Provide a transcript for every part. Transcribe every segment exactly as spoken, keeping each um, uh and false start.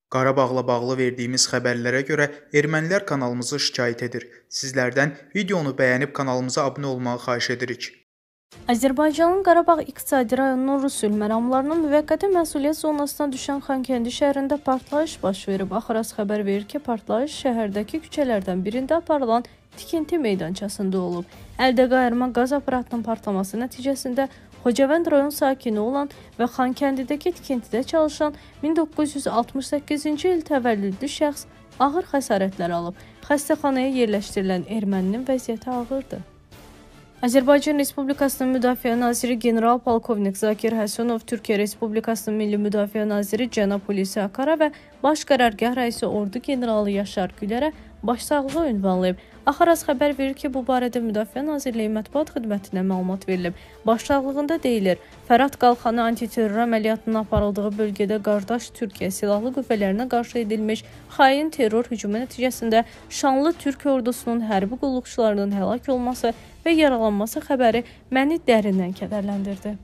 Qarabağla bağlı verdiyimiz xəbərlərə görə ermənilər kanalımızı şikayət edir. Sizlərdən videonu bəyənib kanalımıza abunə olmağı xahiş edirik. Azərbaycanın Qarabağ iqtisadi rayonunun Rus sülhməramlarının müvəqqəti məsuliyyət zonasına düşən Xankəndi şəhərində partlayış baş verib. Axaras xəbər verir ki, partlayış şəhərdəki küçələrdən birində aparılan tikinti meydançasında olub. Əldə qayırma qaz aparatının partlaması nəticəsində Xocavənd rayon sakini olan və Xankəndidəki tikintidə çalışan min doqquz yüz altmış səkkizinci il təvəllüdlü şəxs ağır xəsarətlər alıb. Xəstəxanaya yerləşdirilən erməninin vəziyyəti ağırdır. Azərbaycan Respublikasının Müdafiə Naziri General-Polkovnik Zakir Həsənov, Türkiyə Respublikasının Milli Müdafiə Naziri cənab Hulusi Akara və Baş Qərargah rəisi Ordu generalı Yaşar Gülərə başsağlığı ünvanlayıb. Axaras xəbər verir ki, bu barədə Müdafiə Nazirliyi mətbuat xidmətinə məlumat verilib. Başsağlığında deyilir, Fərat Qalxanı antiterror əməliyyatının aparıldığı bölgədə qardaş Türkiyə silahlı qüvvələrinə qarşı edilmiş xain terror hücumu nəticəsində şanlı Türk ordusunun hərbi qulluqçularının həlak olması və yaralanması xəbəri məni dərindən kədərləndirdi.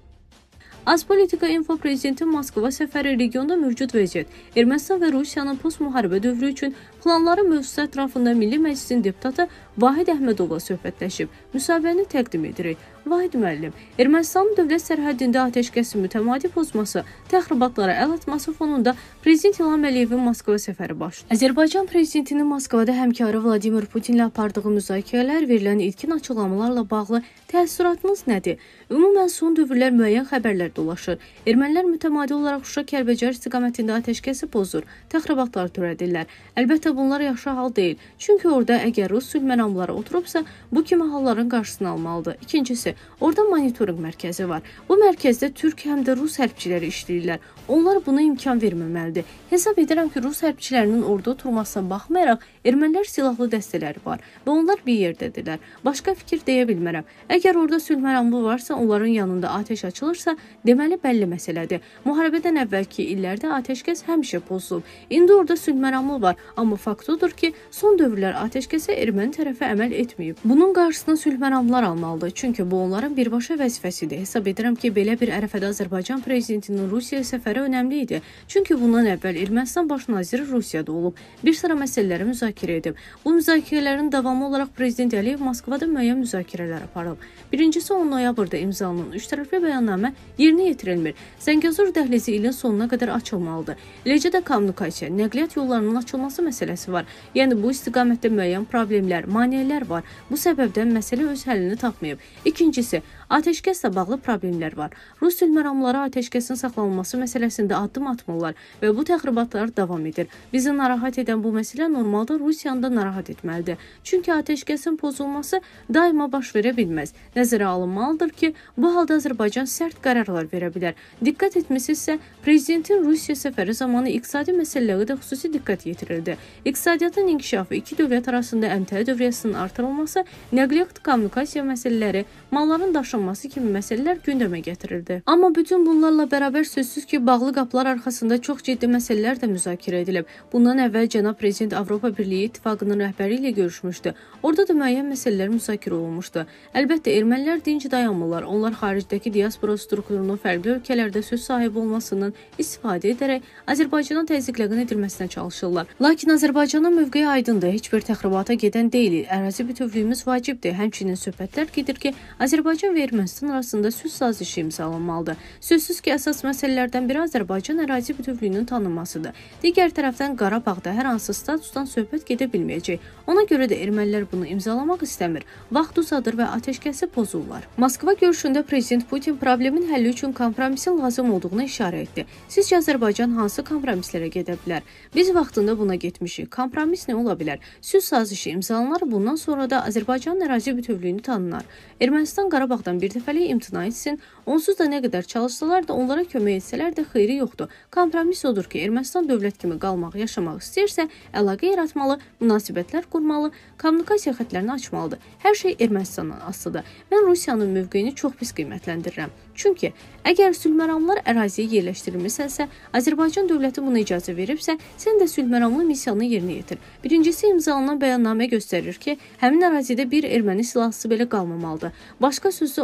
Azpolitika info prezidentin Moskva səfəri regionda mövcud vəziyyət, Ermənistan və Rusiyanın post-müharibə dövrü üçün planları mövzusu ətrafında Milli Məclisin deputatı Vahid Əhmədovla söhbətləşib. Müsahibəni təqdim edirik. Vahid müəllim, Ermənistanın dövlət sərhədində atəşkəsi mütəmadi pozması, təxribatlara əl atması fonunda Prezident İlham Əliyevin Moskva səfəri başlayıb. Azərbaycan prezidentinin Moskvada həmkarı Vladimir Putinlə apardığı müzakirələr, verilən ilkin açıqlamalarla bağlı təəssüratınız nədir? Ümumən son dövrlər müəyyən xəbərlər dolaşır. Ermənilər mütəmadi olaraq Şuşa-Kəlbəcər istiqamətində atəşkəsi pozur, təxribatlar törədirlər. Əlbəttə bunlar yaxşı hal deyil. Çünki orada əgər Rus sülhməramları oturubsa, bu kimi halların qarşısını almalıdır. İkincisi, orada monitorinq mərkəzi var. Bu mərkəzdə Türk həm də Rus hərbçiləri işləyirlər. Onlar buna imkan verməməlidir. Hesab edirəm ki, Rus hərbçilərinin orada oturmasına baxmayaraq, ermənilər silahlı dəstələri var və onlar bir yerdədirlər. Başqa fikir deyə bilmərəm. Əgər orada sülhməramlı varsa, onların yanında atəş açılırsa, deməli bəlli məsələdir. Müharibədən əvvəlki illərdə atəşkəs həmişə pozulub. İndi orada sülhməramlı var, amma fakt odur ki, son dövrlər atəşkəsə erməni tərəfi əməl etməyib. Bunun qarşısını sülhməramlar almalıdır, çünki bu onların birbaşa vəzifəsidir. Hesab edirəm ki, belə bir ərəfədə Azərbaycan prezidentinin Rusiya səfəri önəmli idi. Çünki bundan əvvəl Ermənistan baş naziri Rusiyada olub, bir sıra məsələləri müzakirə edib. Bu müzakirələrin davamı olaraq Prezident Əliyev Moskvada müəyyən müzakirələr aparıb. Birincisi on noyabrda imzalanan üç tərəfli bəyannamə yerinə yetirilmir. Zəngəzur dəhlizi ilin sonuna qədər açılmalıdır. Eləcə də kommunikasiya, nəqliyyat yollarının açılması məsələsi var. Yəni bu istiqamətdə müəyyən problemlər, maneələr var. Bu səbəbdən məsələ öz həllini tapmayıb. İkincisi, atəşkəslə bağlı problemlər var. Rus sülhməramları atəşkəsin saxlanılması məsələsində addım atmırlar və bu təxribatlar davam edir. Bizi narahat edən bu məsələ normalda Rusiyanı da narahat etməlidir. Çünki atəşkəsin pozulması daima baş verə bilməz. Nəzərə alınmalıdır ki, bu halda Azərbaycan sərt qərarlar verə bilər. Diqqət etmisinizsə, prezidentin Rusiya səfəri zamanı iqtisadi məsələlərə də xüsusi diqqət yetirildi. İqtisadiyyatın inkişafı, iki dövlət arasında əmtəə dövriyyəsinin artırılması, nəqliyyat kommunikasiya məsələləri, malların daşınması kimi məsələlər gündəmə gətirildi. Amma bütün bunlarla bərabər sözsüz ki, bağlı qapılar arxasında çox ciddi məsələlər də müzakirə edilib. Bundan əvvəl cənab prezident Avropa Birliyi İttifaqının rəhbəri ilə görüşmüşdü. Orada da müəyyən məsələlər müzakirə olunmuşdu. Əlbəttə, ermənilər dinc dayanmırlar. Onlar xaricdəki diaspora strukturunun fərqli ölkələrdə söz sahibi olmasından istifadə edərək Azərbaycanın təzyiqlərin edilməsinə çalışırlar. Lakin Azərbaycanın mövqeyi aydındır. Heç bir təxribata gedən deyil. Ərazi bütövlüyümüz vacibdir. Həmçinin söhbətlər gedir ki, Azərbaycan və Ermənistan arasında sülh sazişi imzalanmalıdır. Sözsüz ki, əsas məsələlərdən biri Azərbaycan ərazi bütövlüyünün tanınmasıdır. Digər tərəfdən Qarabağda hər hansı statusdan söhbət gedə bilməyəcək. Ona görə də ermənilər bunu imzalamaq istəmir. Vaxt uzadır və atəşkəsi pozurlar. Moskva görüşündə prezident Putin problemin həlli üçün kompromisin lazım olduğuna işarə etdi. Sizcə Azərbaycan hansı kompromislərə gedə bilər? Biz vaxtında buna getmişik. Kompromis nə ola bilər? Sülh sazişi imzalanar, bundan sonra da Azərbaycanın ərazi bütövlüyünü tanınar. Ermənistan Qarabağdan bir dəfəlik imtina etsin, onsuz da nə qədər çalışsalar da onlara kömək etsələr də xeyri yoxdur. Kompromis odur ki, Ermənistan dövlət kimi qalmaq, yaşamaq istəyirsə, əlaqə yaratmalı, münasibətlər qurmalı, kommunikasiya xətlərini açmalıdır. Hər şey Ermənistandan asılıdır. Mən Rusiyanın mövqeyini çox pis qiymətləndirirəm. Çünki əgər sülhməramlar əraziyə yerləşdirilmisənsə, Azərbaycan dövləti buna icazə veribsə, sən də sülhməramlı missiyanı yerinə yetir. Birincisi imzalanan bəyannamə göstərir ki, həmin ərazidə bir erməni silahlısı belə qalmamalıdır. Başqa sözlə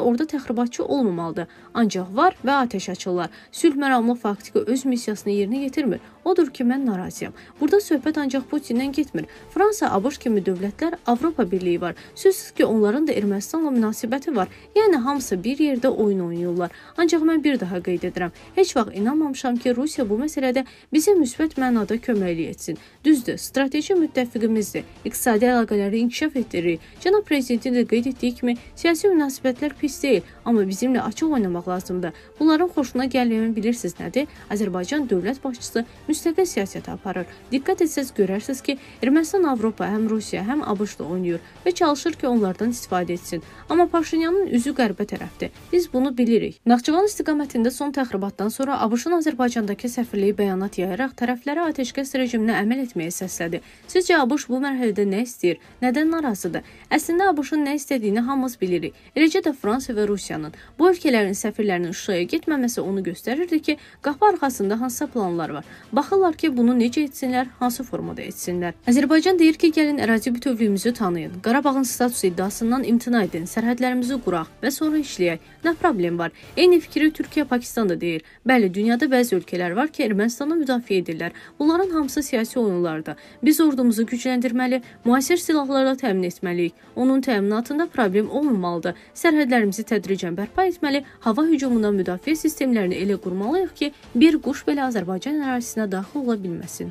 orada təxribatçı olmamalıdır. Ancaq var və atəş açırlar. Sülh məramlı faktiki öz missiyasını yerinə yetirmir. Odur ki, mən narazıyam. Burada söhbət ancaq Putindən getmir. Fransa, ABŞ kimi dövlətlər, Avropa Birliyi var. Sözsüz ki, onların da Ermənistanla münasibəti var. Yəni, hamısı bir yerdə oyun oynayırlar. Ancaq mən bir daha qeyd edirəm. Heç vaxt inanmamışam ki, Rusiya bu məsələdə bizə müsbət mənada köməklik etsin. Düzdür, strateji müttəfiqimizdir. İqtisadi əlaqələri inkişaf etdiririk. Cənab Prezidentin də qeyd etdiyi kimi, siyasi münasibətlər pis deyil, amma bizimlə açıq oynamaq lazımdır. Bunların xoşuna gəlməyən bilirsiniz nədir? Azərbaycan dövlət başçısı müstəqil siyasət aparır. Diqqət etsəz görərsiniz ki, Ermənistan Avropa, həm Rusiya, həm ABŞ-da oynayır və çalışır ki, onlardan istifadə etsin. Amma Paşinyanın üzü qərbə tərəfdir. Biz bunu bilirik. Naxçıvan istiqamətində son təxribatdan sonra ABŞ-ın Azərbaycandakı səfirliyi bəyanat yayaraq tərəfləri atəşkəs rejiminə əməl etməyə səslədi. Sizcə ABŞ bu mərhələdə nə istəyir? Nədən narazıdır? Əslində ABŞ-ın nə istədiyini hamımız bilirik. Eləcə də Fransa və Rusiyanın. Bu ölkələrin səfirlərinin Şuşaya getməməsi onu göstərirdi ki, qapı arxasında hansısa planlar var. Baxırlar ki, bunu necə etsinlər, hansı formada etsinlər. Azərbaycan deyir ki, gəlin ərazi bütövlüyümüzü tanıyın. Qarabağın statusu iddiasından imtina edin, sərhədlərimizi quraq və sonra işləyək. Nə problem var? Eyni fikri Türkiyə, Pakistan da deyir. Bəli, dünyada bəzi ölkələr var ki, Ermənistanı müdafiə edirlər. Bunların hamısı siyasi oyunlardır. Biz ordumuzu gücləndirməli, müasir silahlarla təmin etməliyik. Onun təminatında problem olmamalıdır. Sərhədlərimizi tədricən bərpa etməli, hava hücumundan müdafiə sistemlərini elə qurmalıyıq ki, bir quş belə Azərbaycan ərazisinə daxil ola bilməsin.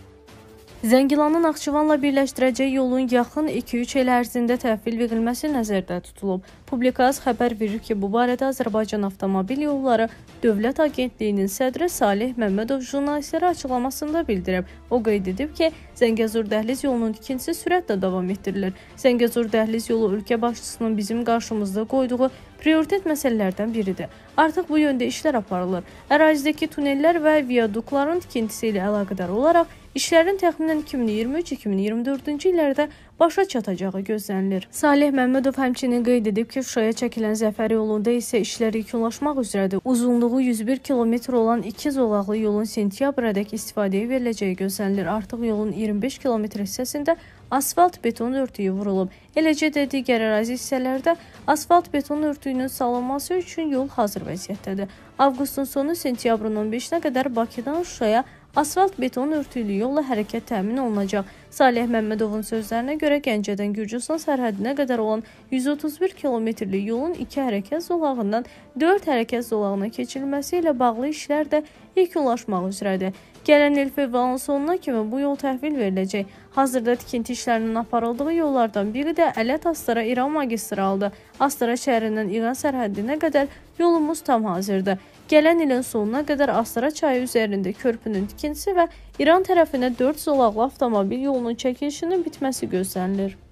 Zəngilanı Naxçıvanla birləşdirəcək yolun yaxın iki üç il ərzində təhvil verilməsi nəzərdə tutulub. Publikaz xəbər verir ki, bu barədə Azərbaycan Avtomobil Yolları Dövlət Agentliyinin sədri Salih Məmmədov jurnalistlərə açıqlamasında bildirib. O qeyd edib ki, Zəngəzur dəhliz yolunun tikintisi sürətlə davam etdirilir. Zəngəzur dəhliz yolu ölkə başçısının bizim qarşımızda qoyduğu prioritet məsələlərdən biridir. Artıq bu yöndə işlər aparılır. Ərazidəki tunellər və viadukların tikintisi ilə əlaqədar olaraq işlərin təxminən iki min iyirmi üç iki min iyirmi dördüncü illərdə başa çatacağı gözlənilir. Salih Məmmədov həmçinin qeyd edib ki, Şuşaya çəkilən Zəfər yolunda isə işlər yekunlaşmaq üzrədir. Uzunluğu yüz bir kilometr olan iki zolaqlı yolun sentyabradək istifadəyə veriləcəyi gözlənilir. Artıq yolun iyirmi beş kilometr hissəsində asfalt beton örtüyü vurulub. Eləcə də digər ərazi hissələrdə asfalt beton örtüyünün salınması üçün yol hazır vəziyyətdədir. Avqustun sonu sentyabrın on beşinə qədər Bakıdan Şuşaya asfalt beton örtüylü yolla hərəkət təmin olunacaq. Salih Məmmədovun sözlərinə görə Gəncədən Gürcüstan sərhədinə qədər olan yüz otuz bir kilometrlik yolun iki hərəkət zolağından dörd hərəkət zolağına keçirilməsi ilə bağlı işlər də yekunlaşmaq üzrədir. Gələn il fevralın sonuna kimi bu yol təhvil veriləcək. Hazırda tikinti işlərinin aparıldığı yollardan biri də Ələt-Astara İran magistralıdır. Astara şəhərindən İran sərhədinə qədər yolumuz tam hazırdır. Gələn ilin sonuna qədər Astara çayı üzərində körpünün tikintisi və İran tərəfinə dörd zolaqlı avtomobil yolunun çəkilişinin bitməsi gözlənilir.